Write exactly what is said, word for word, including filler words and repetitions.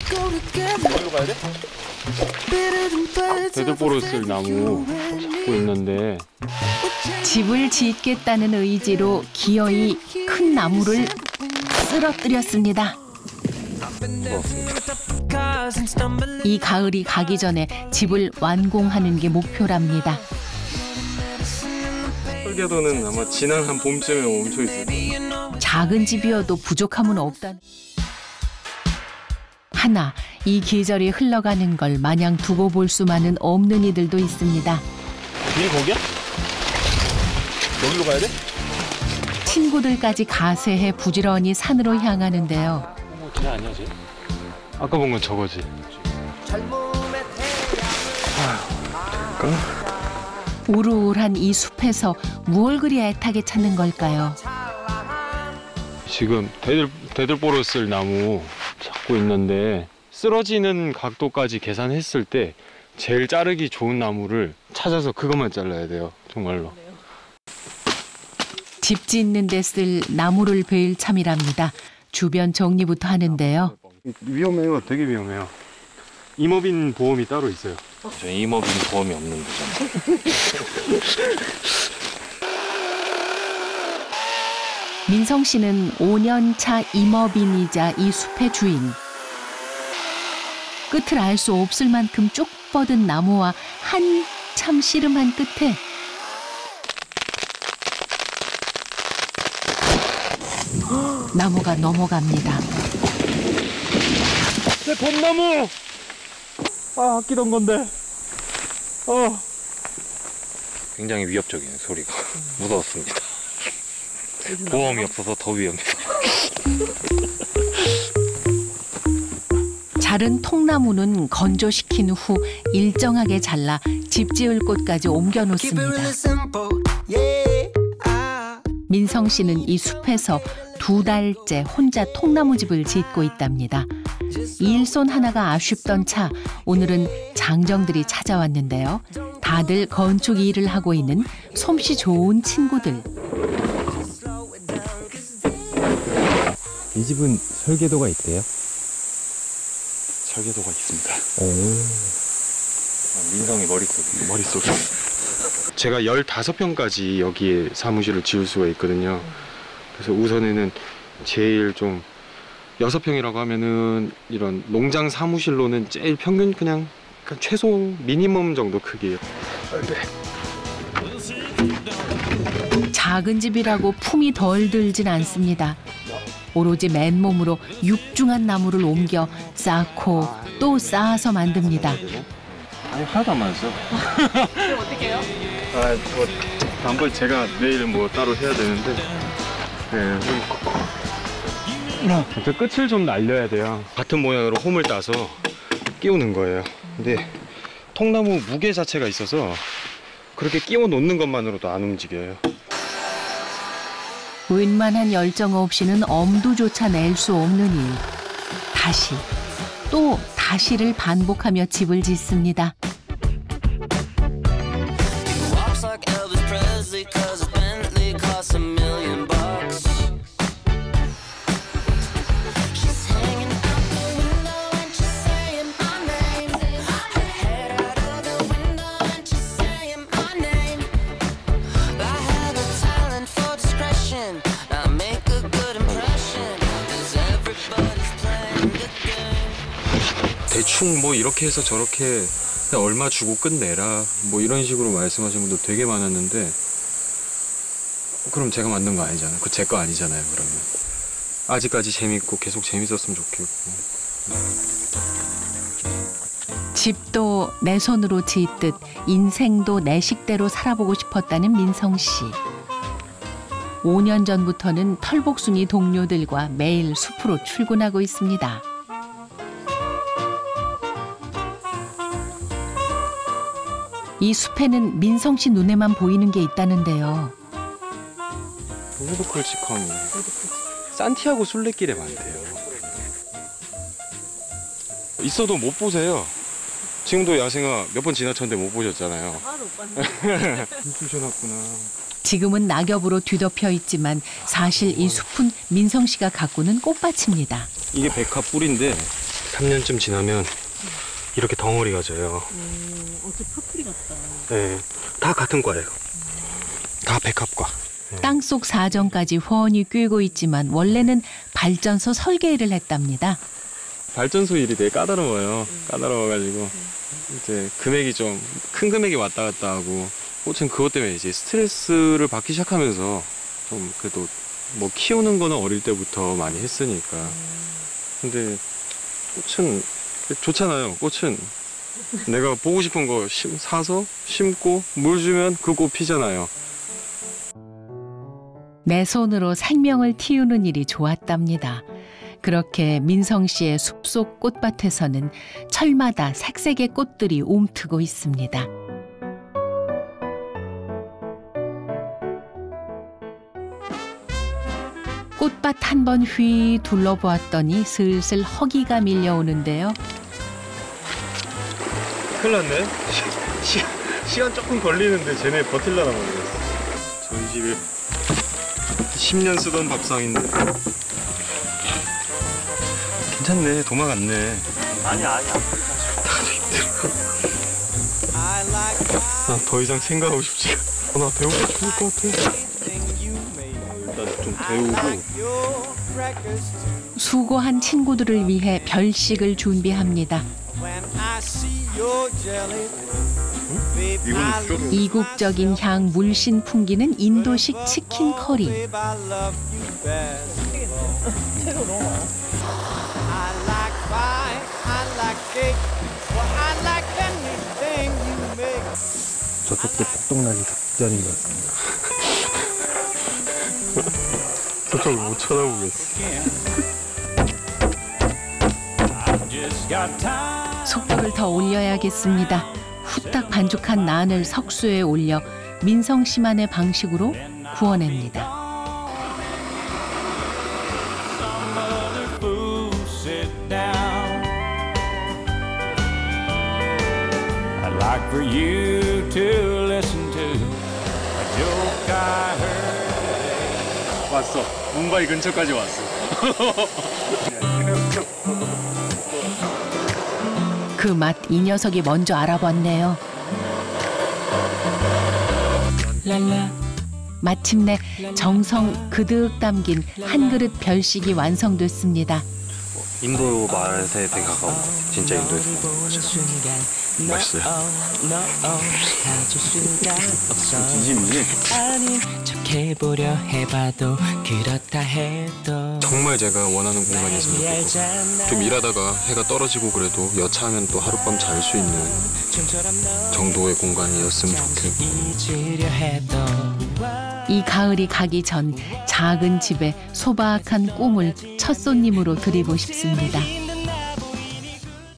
어디로 가야 돼? 대들보로쓸 나무 찾고 있는데 집을 짓겠다는 의지로 기어이 큰 나무를 쓰러뜨렸습니다. 이 가을이 가기 전에 집을 완공하는 게 목표랍니다. 설계도는 아마 지난 한 봄쯤에 멈춰 있을 거예요. 작은 집이어도 부족함은 없다는. 하나, 이 계절이 흘러가는 걸 마냥 두고 볼 수만은 없는 이들도 있습니다. 길이 거기야? 여기로 가야 돼? 친구들까지 가세해 부지런히 산으로 향하는데요. 어, 그냥 아니야, 쟤? 아까 본 건 저거지. 우울한 이 숲에서 무얼 그리 애타게 찾는 걸까요? 지금 대들, 대들보로쓸 나무 찾고 있는데 쓰러지는 각도까지 계산했을 때 제일 자르기 좋은 나무를 찾아서 그것만 잘라야 돼요. 정말로. 집 짓는 데 쓸 나무를 베일 참이랍니다. 주변 정리부터 하는데요. 위험해요. 되게 위험해요. 임업인 보험이 따로 있어요. 저 임업인 보험이 없는 거잖아. 민성 씨는 오 년 차 임업인이자 이 숲의 주인. 끝을 알 수 없을 만큼 쭉 뻗은 나무와 한참 씨름한 끝에 나무가 넘어갑니다. 내 봄나무! 아, 아끼던 건데. 어. 굉장히 위협적인 소리가 무서웠습니다. 보험이 없어서 더 위험해요. 자른 통나무는 건조시킨 후 일정하게 잘라 집 지을 곳까지 옮겨 놓습니다. 민성 씨는 이 숲에서 두 달째 혼자 통나무집을 짓고 있답니다. 일손 하나가 아쉽던 차, 오늘은 장정들이 찾아왔는데요. 다들 건축 일을 하고 있는 솜씨 좋은 친구들. 이 집은 설계도가 있대요? 설계도가 있습니다. 오. 민성이 머릿속에. 머릿속에. 제가 열다섯 평까지 여기에 사무실을 지을 수가 있거든요. 그래서 우선에는 제일 좀 여섯 평이라고 하면은 이런 농장 사무실로는 제일 평균 그냥 최소 미니멈 정도 크기예요. 네. 작은 집이라고 품이 덜 들진 않습니다. 오로지 맨몸으로 육중한 나무를 옮겨 쌓고 또 쌓아서 만듭니다. 아니 하나도 안 맞았어. 그럼 어떻게 해요? 아, 뭐 단벌 제가 내일 뭐 따로 해야 되는데. 네. 그 끝을 좀 날려야 돼요. 같은 모양으로 홈을 따서 끼우는 거예요. 근데 통나무 무게 자체가 있어서 그렇게 끼워 놓는 것만으로도 안 움직여요. 웬만한 열정 없이는 엄두조차 낼 수 없는 일. 다시 또 다시를 반복하며 집을 짓습니다. 대충 뭐 이렇게 해서 저렇게 그냥 얼마 주고 끝내라 뭐 이런 식으로 말씀하시는 분도 되게 많았는데 그럼 제가 만든 거 아니잖아요. 그 제 거 아니잖아요. 그러면 아직까지 재밌고 계속 재밌었으면 좋겠고. 집도 내 손으로 짓듯 인생도 내 식대로 살아보고 싶었다는 민성 씨. 오 년 전부터는 털복숭이 동료들과 매일 숲으로 출근하고 있습니다. 이 숲에는 민성 씨 눈에만 보이는 게 있다는데요. 헤드콜치컴이 산티아고 순례길에 많대요. 있어도 못 보세요. 지금도 야생화 몇 번 지나쳤는데 못 보셨잖아요. 하나도 못 봤네. 주셔놨구나. 지금은 낙엽으로 뒤덮여 있지만 사실 이 숲은 민성 씨가 가꾸는 꽃밭입니다. 이게 백화 뿔인데 삼 년쯤 지나면 이렇게 덩어리가 져요. 음, 어째 퍼플이 같다. 네, 다 같은 과예요. 다 백합과. 땅속 사정까지 훤히 꿰고 있지만 원래는 발전소 설계 일을 했답니다. 발전소 일이 되게 까다로워요. 까다로워가지고 이제 금액이 좀 큰 금액이 왔다 갔다 하고 꽃은 그것 때문에 이제 스트레스를 받기 시작하면서 좀 그래도 뭐 키우는 거는 어릴 때부터 많이 했으니까. 근데 꽃은 좋잖아요. 꽃은 내가 보고 싶은 거 심, 사서 심고 물 주면 그 꽃 피잖아요. 내 손으로 생명을 틔우는 일이 좋았답니다. 그렇게 민성 씨의 숲속 꽃밭에서는 철마다 색색의 꽃들이 움트고 있습니다. 꽃밭 한 번 휘 둘러보았더니 슬슬 허기가 밀려오는데요. 큰일 났네. 시, 시, 시간 조금 걸리는데 쟤네 버틸라나 모르겠어. 저희 집에 십 년 쓰던 밥상인데 괜찮네. 도망갔네. 아니야 아니야. 나 더 이상 생각하고 싶지 않아. 나 배우고 죽을 것 같아. 일단 좀 배우고. 수고한 친구들을 위해 별식을 준비합니다. 이거는 줄여도 이국적인 향 물씬 풍기는 인도식 치킨 커리. 저쪽도 똑똑나기 작전인 것 같습니다. 저쪽을 못 쳐다보겠어. 속도를 더 올려야겠습니다. 후딱 반죽한 난을 석수에 올려 민성 씨만의 방식으로 구워냅니다. 왔어. 뭄바이 근처까지 왔어. 그 맛 이 녀석이 먼저 알아봤네요. 마침내 정성 그득 담긴 한 그릇 별식이 완성됐습니다. 인도 맛에 되게 가까운 것 같아요. 진짜 인도에서 먹는 거죠. 맛있어요. 해보려 해봐도 그렇다 해도 정말 제가 원하는 공간이었으면 좋겠고, 좀 일하다가 해가 떨어지고 그래도 여차하면 또 하룻밤 잘 수 있는 정도의 공간이었으면 좋겠고. 이 가을이 가기 전 작은 집에 소박한 꿈을 첫 손님으로 드리고 싶습니다.